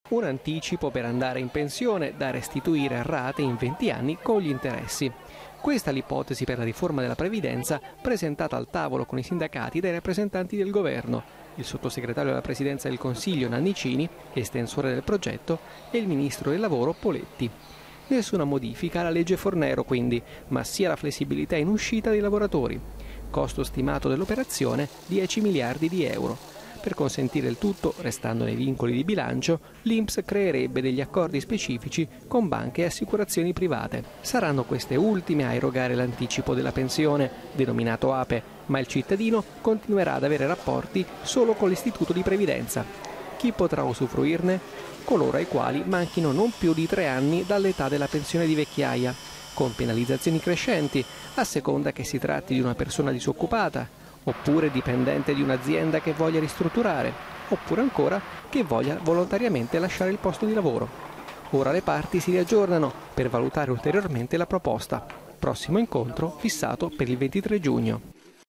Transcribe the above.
Un anticipo per andare in pensione da restituire a rate in 20 anni con gli interessi. Questa è l'ipotesi per la riforma della previdenza presentata al tavolo con i sindacati dai rappresentanti del governo, il sottosegretario della Presidenza del Consiglio Nannicini, estensore del progetto, e il ministro del lavoro Poletti. Nessuna modifica alla legge Fornero quindi, ma sia la flessibilità in uscita dei lavoratori. Costo stimato dell'operazione 10 miliardi di euro. Per consentire il tutto, restando nei vincoli di bilancio, l'INPS creerebbe degli accordi specifici con banche e assicurazioni private. Saranno queste ultime a erogare l'anticipo della pensione, denominato APE, ma il cittadino continuerà ad avere rapporti solo con l'istituto di previdenza. Chi potrà usufruirne? Coloro ai quali manchino non più di 3 anni dall'età della pensione di vecchiaia, con penalizzazioni crescenti, a seconda che si tratti di una persona disoccupata, oppure dipendente di un'azienda che voglia ristrutturare, oppure ancora che voglia volontariamente lasciare il posto di lavoro. Ora le parti si riaggiornano per valutare ulteriormente la proposta. Prossimo incontro fissato per il 23 giugno.